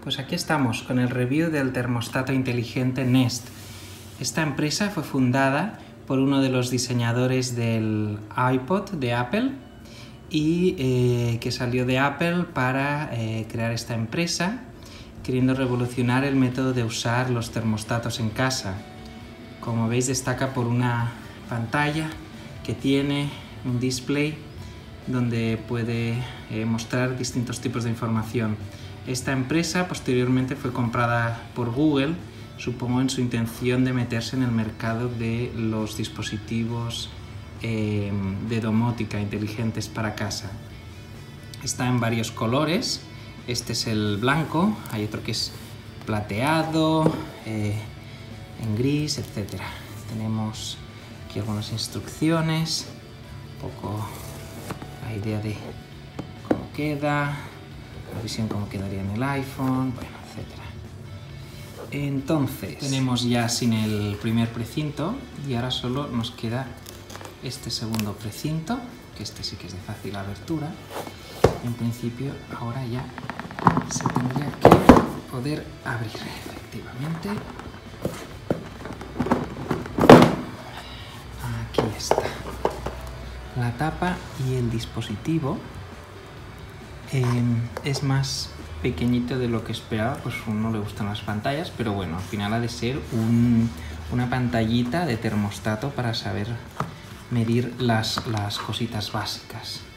Pues aquí estamos con el review del termostato inteligente Nest. Esta empresa fue fundada por uno de los diseñadores del iPod de Apple y que salió de Apple para crear esta empresa, queriendo revolucionar el método de usar los termostatos en casa. Como veis, destaca por una pantalla que tiene un display donde puede mostrar distintos tipos de información. Esta empresa posteriormente fue comprada por Google, supongo en su intención de meterse en el mercado de los dispositivos de domótica inteligentes para casa. Está en varios colores. Este es el blanco, hay otro que es plateado, en gris, etc. Tenemos aquí algunas instrucciones, un poco la idea de cómo queda, la visión cómo quedaría en el iPhone, bueno, etc. Entonces, tenemos ya sin el primer precinto y ahora solo nos queda este segundo precinto, que este sí que es de fácil abertura. En principio, ahora ya se tendría que poder abrir, efectivamente. Aquí está la tapa y el dispositivo. Es más pequeñito de lo que esperaba, pues a uno le gustan las pantallas, pero bueno, al final ha de ser una pantallita de termostato para saber medir las cositas básicas.